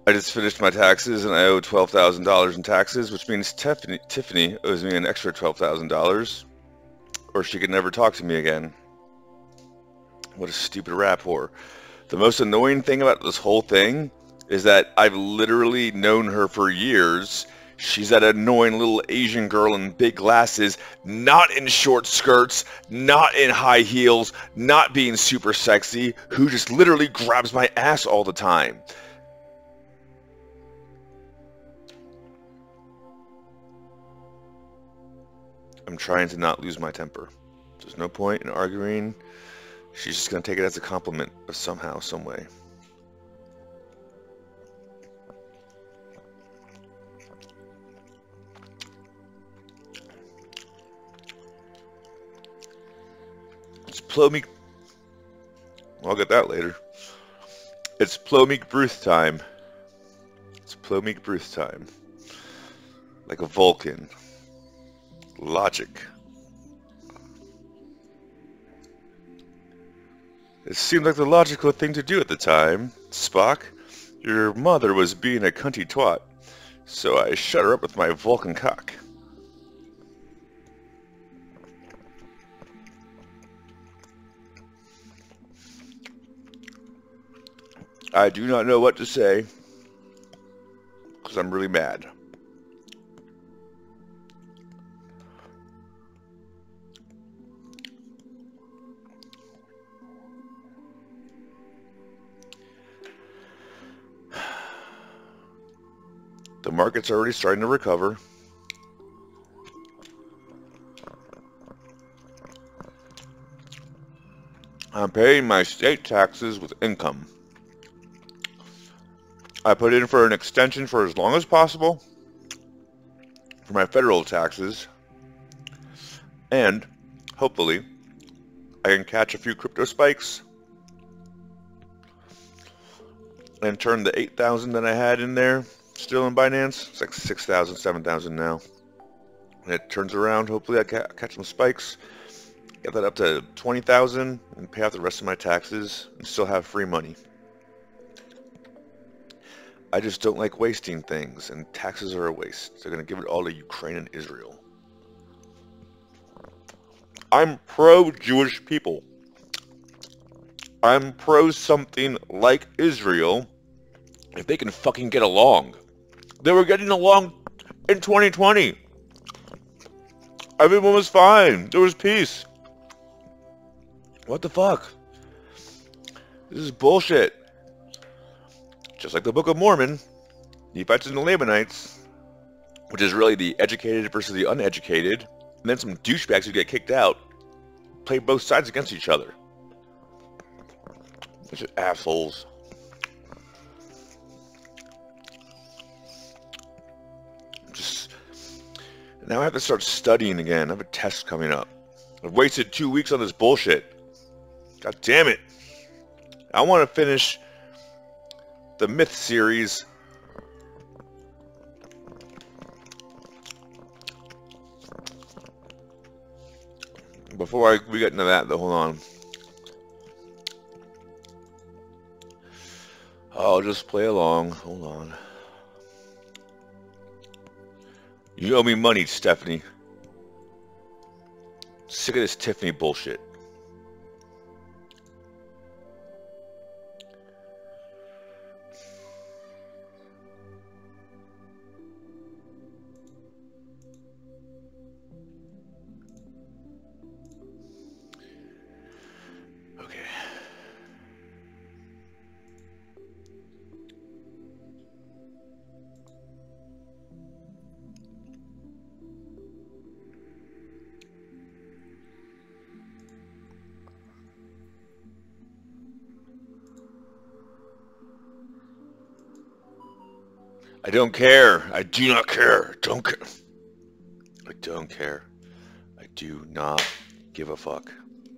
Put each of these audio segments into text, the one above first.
I just finished my taxes and I owe $12,000 in taxes, which means Tiffany owes me an extra $12,000, or she could never talk to me again. What a stupid rap whore. The most annoying thing about this whole thing is that I've literally known her for years. She's that annoying little Asian girl in big glasses, not in short skirts, not in high heels, not being super sexy, who just literally grabs my ass all the time. I'm trying to not lose my temper. There's no point in arguing. She's just going to take it as a compliment somehow, some way. It's Plomeek. Well, I'll get that later. It's Plomeek Bruth time. It's Plomeek Bruth time. Like a Vulcan. Logic. It seemed like the logical thing to do at the time. Spock, your mother was being a cunty twat, so I shut her up with my Vulcan cock. I do not know what to say, because I'm really mad. The market's already starting to recover. I'm paying my state taxes with income. I put in for an extension for as long as possible for my federal taxes, and hopefully I can catch a few crypto spikes and turn the 8,000 that I had in there still in Binance. It's like 6,000, 7,000 now. And it turns around. Hopefully I catch some spikes, get that up to 20,000, and pay off the rest of my taxes and still have free money. I just don't like wasting things, and taxes are a waste. They're going to give it all to Ukraine and Israel. I'm pro-Jewish people. I'm pro something like Israel if they can fucking get along. They were getting along in 2020. Everyone was fine. There was peace. What the fuck? This is bullshit. Just like the Book of Mormon, Nephites and the Lamanites, which is really the educated versus the uneducated, and then some douchebags who get kicked out, play both sides against each other. Bunch of assholes. Now I have to start studying again. I have a test coming up. I've wasted 2 weeks on this bullshit. God damn it. I want to finish the Myth series. Before we get into that, though, hold on. I'll just play along. Hold on. You owe me money, Stephanie. Sick of this Tiffany bullshit. Okay. I don't care. I do not care. Don't care. I don't care. I do not give a fuck.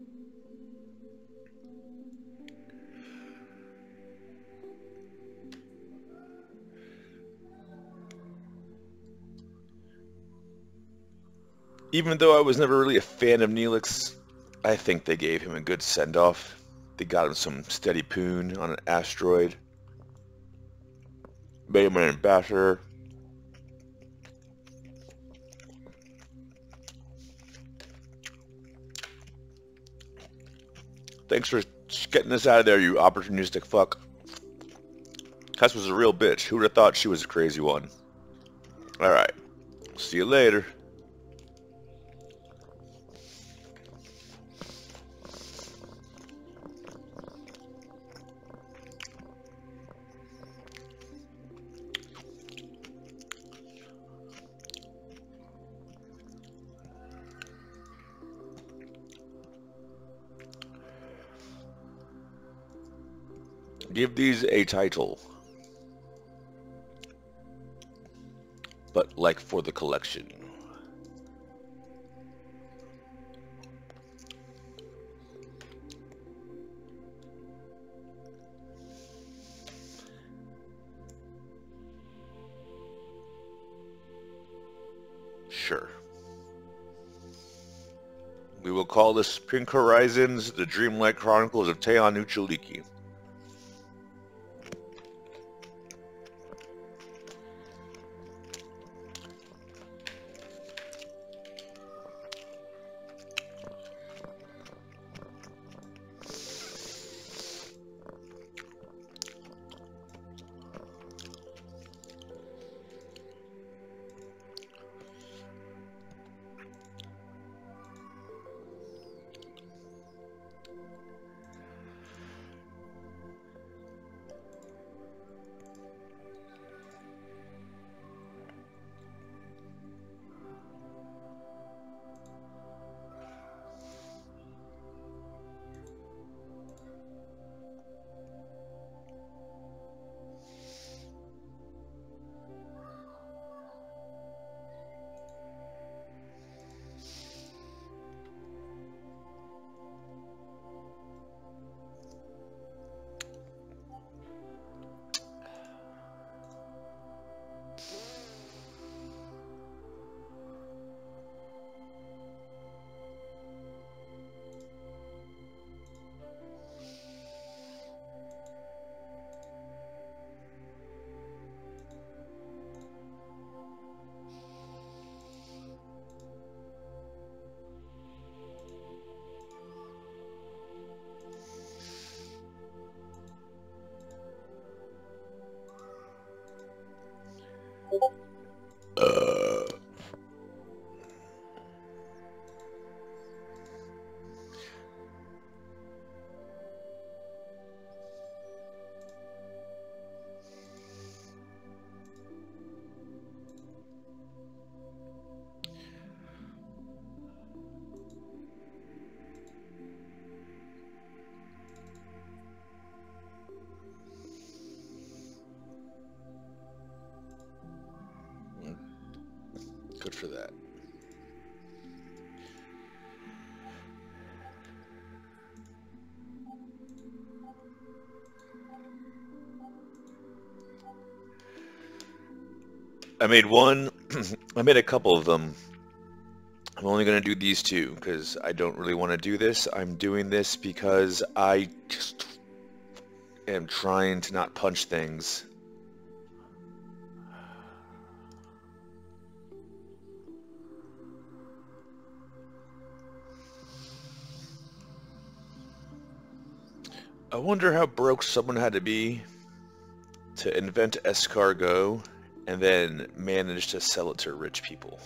Even though I was never really a fan of Neelix, I think they gave him a good send-off. They got him some steady poon on an asteroid. Made him an ambassador. Thanks for getting us out of there, you opportunistic fuck. Tess was a real bitch. Who would have thought she was a crazy one? Alright. See you later. Give these a title. But like for the collection. Sure. We will call this Pink Horizons, the Dreamlight Chronicles of Teon Uchaliki. Good for that. I made one. I made a couple of them. I'm only going to do these two because I don't really want to do this. I'm doing this because I just am trying to not punch things. I wonder how broke someone had to be to invent escargot and then manage to sell it to rich people.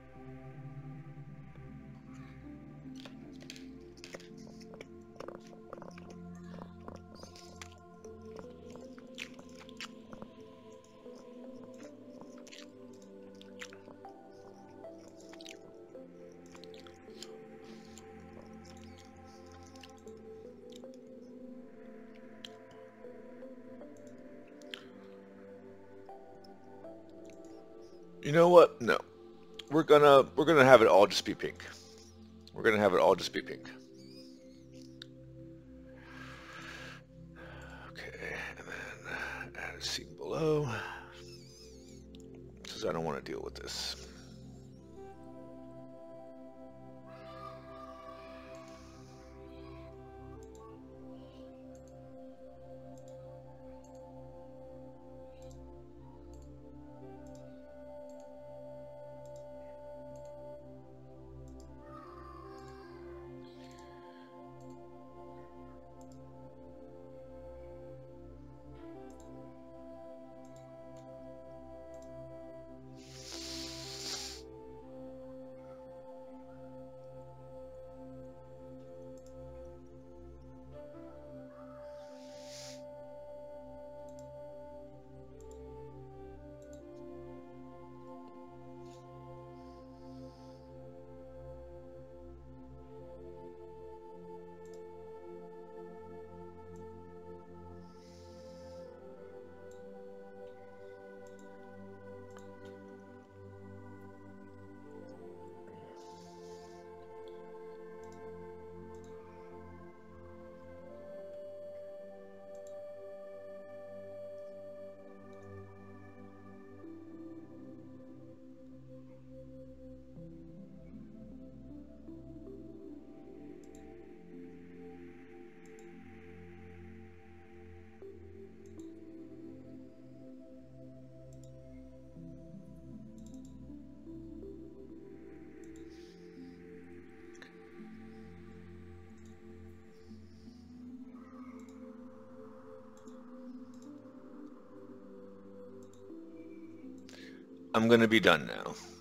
You know what? No. We're gonna have it all just be pink. We're gonna have it all just be pink. Okay, and then add a scene below. Because I don't want to deal with this. I'm gonna be done now.